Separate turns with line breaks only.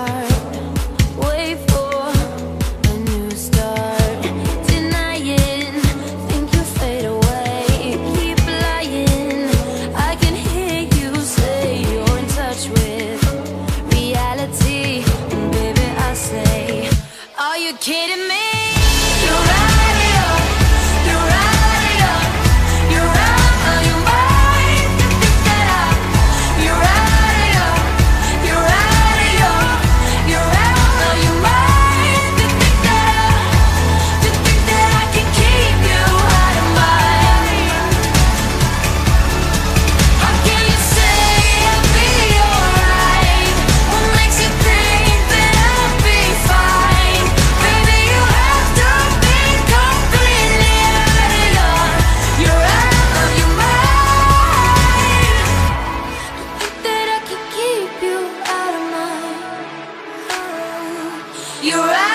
heart. Wait for a new start. Denying, think you fade away. Keep lying, I can hear you say you're in touch with reality. And baby, I say, are you kidding me? You're out of your, you're out of your, you're out of your mind. You think that you're out of your, you're out of your, you're out of your mind. You think that I can keep you out of mind. How can you say I'll be alright? What makes you think that I'll be fine? Baby, you have to be completely out of your, you're out of your mind. You think that I can keep you out of mind? You're out.